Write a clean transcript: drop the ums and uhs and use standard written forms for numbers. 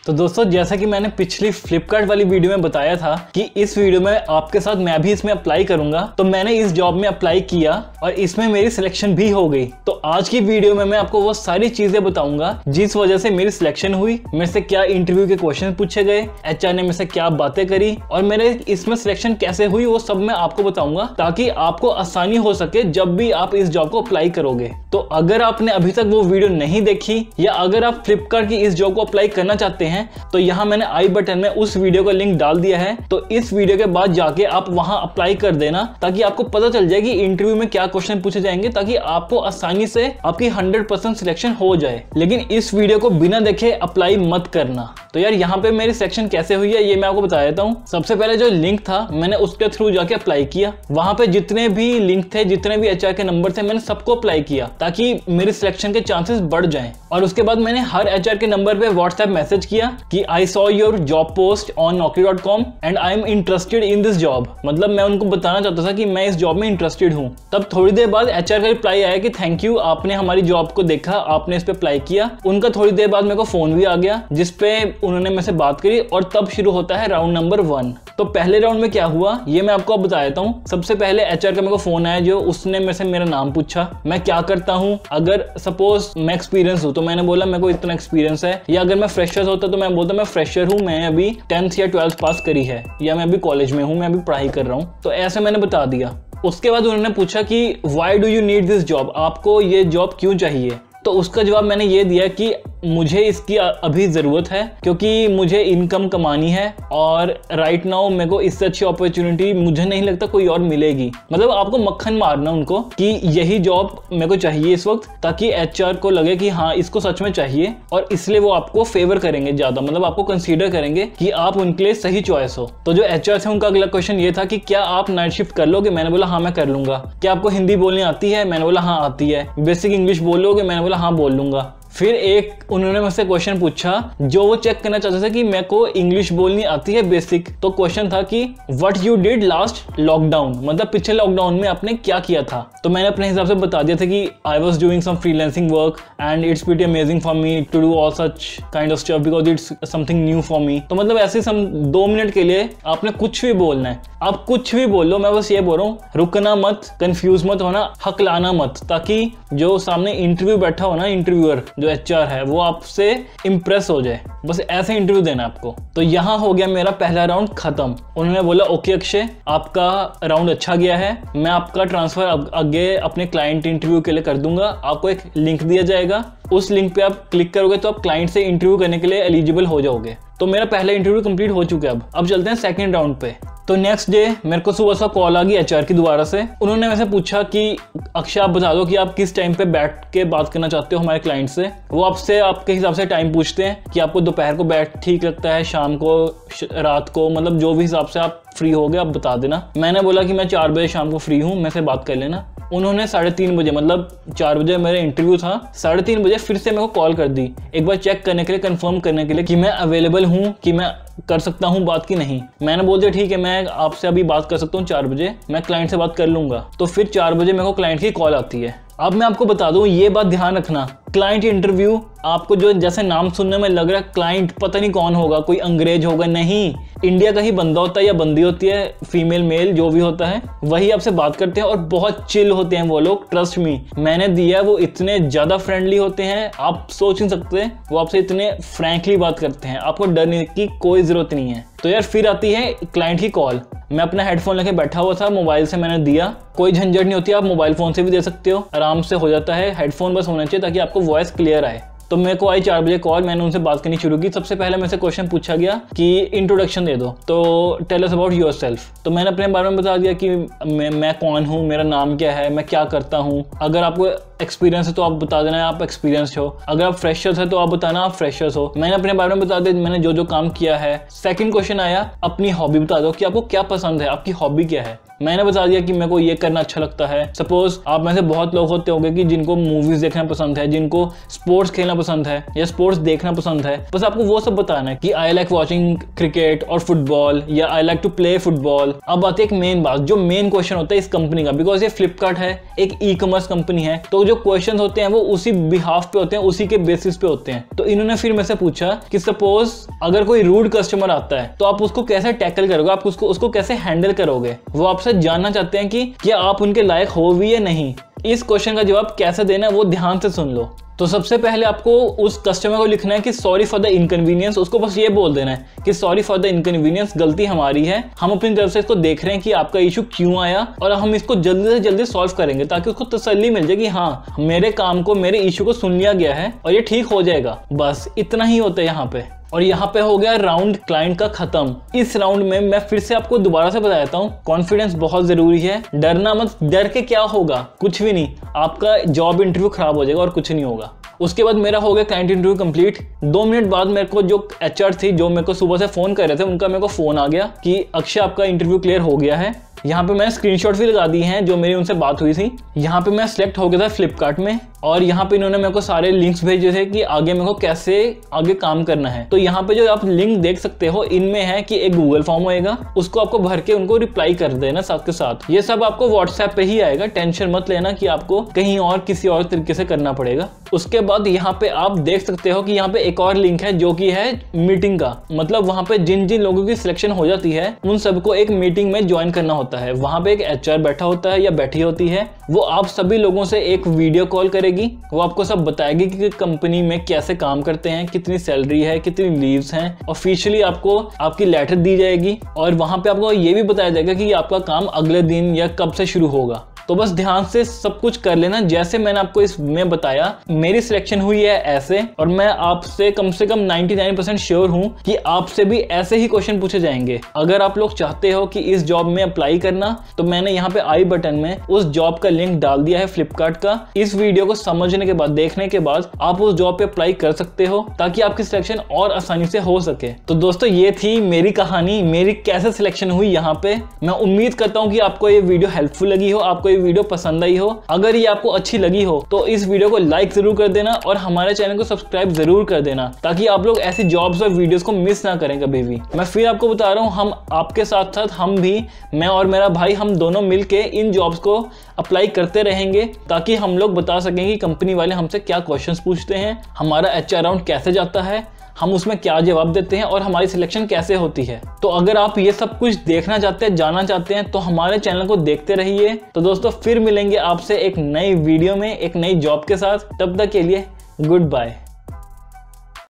तो दोस्तों जैसा कि मैंने पिछली फ्लिपकार्ट वाली वीडियो में बताया था कि इस वीडियो में आपके साथ मैं भी इसमें अप्लाई करूंगा, तो मैंने इस जॉब में अप्लाई किया और इसमें मेरी सिलेक्शन भी हो गई। तो आज की वीडियो में मैं आपको वो सारी चीजें बताऊंगा जिस वजह से मेरी सिलेक्शन हुई, मेरे से क्या इंटरव्यू के क्वेश्चन पूछे गए, एचआर ने मेरे से क्या बातें करी और मेरे इसमें सिलेक्शन कैसे हुई, वो सब मैं आपको बताऊंगा ताकि आपको आसानी हो सके जब भी आप इस जॉब को अप्लाई करोगे। तो अगर आपने अभी तक वो वीडियो नहीं देखी या अगर आप फ्लिपकार्ट की इस जॉब को अप्लाई करना चाहते हैं तो यहाँ मैंने आई बटन में उस वीडियो का लिंक डाल दिया है, तो इस वीडियो के बाद जाके आप वहां अप्लाई कर देना ताकि आपको पता चल जाए कि इंटरव्यू में क्या क्वेश्चन पूछे जाएंगे, ताकि आपको आसानी से आपकी 100% सिलेक्शन हो जाए। लेकिन इस वीडियो को बिना देखे अप्लाई मत करना। तो यार यहाँ पे मेरी सिलेक्शन कैसे हुई है ये मैं आपको बता देता हूँ। सबसे पहले जो लिंक था मैंने उसके थ्रू जाके अप्लाई किया। वहां पे जितने भी लिंक थे, जितने भी एचआर के नंबर थे, मैंने सबको अप्लाई किया ताकि मेरी सिलेक्शन के चांसेस बढ़ जाएं। और उसके बाद मैंने हर एचआर के नंबर पे व्हाट्सएप मैसेज किया कि I saw your job post on naukri.com and I am interested in this job. मतलब मैं उनको बताना चाहता था कि मैं इस जॉब में इंटरेस्टेड हूँ। तब थोड़ी देर बाद एचआर का रिप्लाई आया कि थैंक यू, आपने हमारी जॉब को देखा, आपने इस पे अप्लाई किया। उनका थोड़ी देर बाद मेरे को फोन भी आ गया जिसपे उन्होंने मेरे से बात करी और तब शुरू होता है राउंड नंबर 1। तो पहले राउंड में क्या हुआ ये मैं आपको अब बता देता हूँ। सबसे पहले एचआर का मेरे को फोन आया, जो उसने मेरे से मेरा नाम पूछा, मैं क्या करता हूँ, अगर सपोज मैं एक्सपीरियंस हूँ तो मैंने बोला मेरे को इतना एक्सपीरियंस है, या अगर मैं फ्रेशर होता तो मैं बोलता मैं फ्रेशर हूँ, मैं अभी 10th या 12th पास करी है, या मैं अभी कॉलेज में हूँ, मैं अभी पढ़ाई कर रहा हूँ। तो ऐसे मैंने बता दिया। उसके बाद उन्होंने पूछा कि why do you need this job, आपको ये जॉब क्यों चाहिए। तो उसका जवाब मैंने ये दिया कि मुझे इसकी अभी ज़रूरत है क्योंकि मुझे इनकम कमानी है और राइट नाउ मेरे को इससे अच्छी अपॉर्चुनिटी मुझे नहीं लगता कोई और मिलेगी। मतलब आपको मक्खन मारना उनको कि यही जॉब मेरे को चाहिए इस वक्त, ताकि एचआर को लगे कि हाँ इसको सच में चाहिए और इसलिए वो आपको फेवर करेंगे ज़्यादा, मतलब आपको कंसीडर करेंगे कि आप उनके लिए सही चॉइस हो। तो जो एचआर थे उनका अगला क्वेश्चन ये था कि क्या आप नाइट शिफ्ट कर लोगे। मैंने बोला हाँ मैं कर लूंगा। क्या आपको हिंदी बोलनी आती है। मैंने बोला हाँ आती है। बेसिक इंग्लिश बोल लोगे। मैंने बोला हाँ बोल लूंगा। फिर एक उन्होंने मुझसे क्वेश्चन पूछा जो वो चेक करना चाहते थे कि मेरे को इंग्लिश बोलनी आती है बेसिक। तो क्वेश्चन था कि what you did last lockdown, मतलब पिछले लॉकडाउन में आपने क्या किया था। तो मैंने अपने हिसाब से बता दिया था कि I was doing some freelancing work and it's pretty amazing for me to do all such kind of stuff because it's something new for me. तो मतलब ऐसे सम 2 मिनट के लिए आपने कुछ भी बोलना है, आप कुछ भी बोल लो। मैं बस ये बोल रहा हूँ रुकना मत, कंफ्यूज मत होना, हकलाना मत, ताकि जो सामने इंटरव्यू बैठा हो ना, इंटरव्यूअर जो एचआर है, वो आपसे इंप्रेस हो जाए। बस ऐसे इंटरव्यू देना आपको। तो यहाँ हो गया मेरा पहला राउंड खत्म। उन्होंने बोला ओके अक्षय आपका राउंड अच्छा गया है, मैं आपका ट्रांसफर आगे अपने क्लाइंट इंटरव्यू के लिए कर दूंगा। आपको एक लिंक दिया जाएगा, उस लिंक पे आप क्लिक करोगे तो आप क्लाइंट से इंटरव्यू करने के लिए एलिजिबल हो जाओगे। तो मेरा पहला इंटरव्यू कंप्लीट हो चुका है। अब चलते हैं सेकंड राउंड पे। तो नेक्स्ट डे मेरे को सुबह सुबह कॉल आ गई एचआर की दोबारा से। उन्होंने मेरे से पूछा कि अक्षय आप बता दो कि आप किस टाइम पे बैठ के बात करना चाहते हो हमारे क्लाइंट से। वो आपसे आपके हिसाब से टाइम पूछते हैं कि आपको दोपहर को बैठ ठीक लगता है, शाम को, रात को, मतलब जो भी हिसाब से आप फ्री हो गए आप बता देना। मैंने बोला कि मैं 4 बजे शाम को फ्री हूँ, मैं से बात कर लेना। उन्होंने 3:30 बजे, मतलब 4 बजे मेरा इंटरव्यू था, 3:30 बजे फिर से मेरे को कॉल कर दी, एक बार चेक करने के लिए, कंफर्म करने के लिए कि मैं अवेलेबल हूँ, कि मैं कर सकता हूँ बात की नहीं। मैंने बोल दिया ठीक है मैं आपसे अभी बात कर सकता हूँ 4 बजे, मैं क्लाइंट से बात कर लूंगा। तो फिर 4 बजे मेरे को क्लाइंट की कॉल आती है। अब मैं आपको बता दूं ये बात ध्यान रखना, क्लाइंट इंटरव्यू आपको जो जैसे नाम सुनने में लग रहा है क्लाइंट पता नहीं कौन होगा, कोई अंग्रेज होगा, नहीं, इंडिया का ही बंदा होता है या बंदी होती है, फीमेल मेल जो भी होता है, वही आपसे बात करते हैं और बहुत चिल होते हैं वो लोग। ट्रस्ट मी, मैंने दिया, वो इतने ज्यादा फ्रेंडली होते हैं आप सोच नहीं सकते। वो आपसे इतने फ्रैंकली बात करते हैं, आपको डरने की कोई जरूरत नहीं है। तो यार फिर आती है क्लाइंट की कॉल। मैं अपना हेडफोन लेके बैठा हुआ था, मोबाइल से मैंने दिया, कोई झंझट नहीं होती, आप मोबाइल फोन से भी दे सकते हो, आराम से हो जाता है। हेडफोन बस होना चाहिए ताकि आपको वॉइस क्लियर आए। तो मेरे को आई 4 बजे कॉल, मैंने उनसे बात करनी शुरू की। सबसे पहले मेरे से क्वेश्चन पूछा गया कि इंट्रोडक्शन दे दो, तो टेल अस अबाउट योरसेल्फ। तो मैंने अपने बारे में बता दिया कि मैं कौन हूँ, मेरा नाम क्या है, मैं क्या करता हूँ। अगर आपको एक्सपीरियंस है तो आप बता देना आप एक्सपीरियंस हो, अगर आप फ्रेशर्स है तो आप बताना आप फ्रेशर्स हो। मैंने अपने बारे में बता दिया मैंने जो जो काम किया है। सेकंड क्वेश्चन आया अपनी हॉबी बता दो कि आपको क्या पसंद है, आपकी हॉबी क्या है। मैंने बता दिया कि मेरे को ये करना अच्छा लगता है। सपोज आप में से बहुत लोग होते होंगे कि जिनको मूवीज देखना पसंद है, जिनको स्पोर्ट्स खेलना पसंद है या स्पोर्ट्स देखना पसंद है, बस आपको वो सब बताना है कि आई लाइक वॉचिंग क्रिकेट और फुटबॉल, या I like to play football. अब आती है एक मेन बात, जो मेन क्वेश्चन होता है इस कंपनी का, बिकॉज ये फ्लिपकार्ट है, एक ई कॉमर्स कंपनी है, तो जो जो क्वेश्चन होते हैं वो उसी बिहाफ पे होते हैं, उसी के बेसिस पे होते हैं। तो इन्होंने फिर मेरे से पूछा कि सपोज अगर कोई रूड कस्टमर आता है तो आप उसको कैसे टैकल करोगे, आप उसको कैसे हैंडल करोगे। वो आपसे जानना चाहते हैं कि क्या आप उनके लायक हो भी या नहीं। इस क्वेश्चन का जवाब कैसे देना है वो ध्यान से सुन लो। तो सबसे पहले आपको उस कस्टमर को लिखना है कि सॉरी फॉर द इनकन्वीनियंस। उसको बस ये बोल देना है कि सॉरी फॉर द इनकन्वीनियंस, गलती हमारी है, हम अपनी तरफ से इसको देख रहे हैं कि आपका इशू क्यों आया और हम इसको जल्दी से जल्दी सॉल्व करेंगे, ताकि उसको तसल्ली मिल जाए कि हाँ मेरे काम को, मेरे इशू को सुन लिया गया है और ये ठीक हो जाएगा। बस इतना ही होता है यहाँ पे। और यहाँ पे हो गया राउंड क्लाइंट का खत्म। इस राउंड में मैं फिर से आपको दोबारा से बता देता हूँ, कॉन्फिडेंस बहुत जरूरी है। डरना मत, डर के क्या होगा, कुछ भी नहीं, आपका जॉब इंटरव्यू खराब हो जाएगा और कुछ नहीं होगा। उसके बाद मेरा हो गया क्लाइंट इंटरव्यू कंप्लीट। 2 मिनट बाद मेरे को जो एचआर थी, जो मेरे को सुबह से फोन कर रहे थे, उनका मेरे को फोन आ गया कि अक्षय आपका इंटरव्यू क्लियर हो गया है। यहाँ पे मैंने स्क्रीनशॉट भी लगा दी हैं जो मेरी उनसे बात हुई थी। यहाँ पे मैं सिलेक्ट हो गया था फ्लिपकार्ट में और यहाँ पे इन्होंने मेरे को सारे लिंक्स भेजे थे कि आगे मेरे को कैसे आगे काम करना है। तो यहाँ पे जो आप लिंक देख सकते हो इनमें है कि एक गूगल फॉर्म होएगा, उसको आपको भर के उनको रिप्लाई कर देना साथ के साथ। ये सब आपको व्हाट्सएप पे ही आएगा, टेंशन मत लेना कि आपको कहीं और किसी और तरीके से करना पड़ेगा। उसके बाद यहाँ पे आप देख सकते हो कि यहाँ पे एक और लिंक है जो कि है मीटिंग का। मतलब वहाँ पे जिन जिन लोगों की सिलेक्शन हो जाती है उन सबको एक मीटिंग में ज्वाइन करना होता है। वहाँ पे एक एचआर बैठा होता है या बैठी होती है, वो आप सभी लोगों से एक वीडियो कॉल करेगी। वो आपको सब बताएगी कि कंपनी में कैसे काम करते हैं, कितनी सैलरी है, कितनी लीव्स हैं। ऑफिशियली आपको आपकी लेटर दी जाएगी और वहाँ पे आपको ये भी बताया जाएगा कि आपका काम अगले दिन या कब से शुरू होगा। तो बस ध्यान से सब कुछ कर लेना जैसे मैंने आपको इसमें बताया। मेरी सिलेक्शन हुई है ऐसे, और मैं आपसे कम से कम 99% श्योर हूं कि आपसे भी ऐसे ही क्वेश्चन पूछे जाएंगे। अगर आप लोग चाहते हो कि इस जॉब में अप्लाई करना, तो मैंने यहाँ पे आई बटन में उस जॉब का लिंक डाल दिया है फ्लिपकार्ट का। इस वीडियो को समझने के बाद, देखने के बाद आप उस जॉब पे अप्लाई कर सकते हो ताकि आपकी सिलेक्शन और आसानी से हो सके। तो दोस्तों ये थी मेरी कहानी, मेरी कैसे सिलेक्शन हुई यहाँ पे। मैं उम्मीद करता हूँ कि आपको ये वीडियो हेल्पफुल लगी हो, आपको वीडियो पसंद आई हो। अगर ये आपको अच्छी लगी हो तो इस वीडियो को लाइक जरूर कर देना और हमारे चैनल को सब्सक्राइब जरूर कर देना, ताकि आप लोग ऐसी जॉब्स और वीडियोस को मिस ना करें कभी भी। मैं फिर आपको बता रहा हूँ, हम आपके साथ साथ हम भी, मैं और मेरा भाई, हम दोनों मिलके इन जॉब्स को अप्लाई करते रहेंगे, ताकि हम लोग बता सकें कि कंपनी वाले हमसे क्या क्वेश्चंस पूछते हैं, हमारा एचआर राउंड कैसे जाता है, हम उसमें क्या जवाब देते हैं और हमारी सिलेक्शन कैसे होती है। तो अगर आप ये सब कुछ देखना चाहते हैं, जानना चाहते हैं, तो हमारे चैनल को देखते रहिए। तो दोस्तों फिर मिलेंगे आपसे एक नई वीडियो में, एक नई जॉब के साथ। तब तक के लिए गुड बाय।